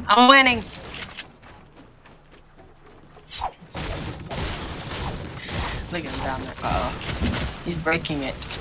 I'm winning. Look at him down there. Uh-oh. He's breaking it.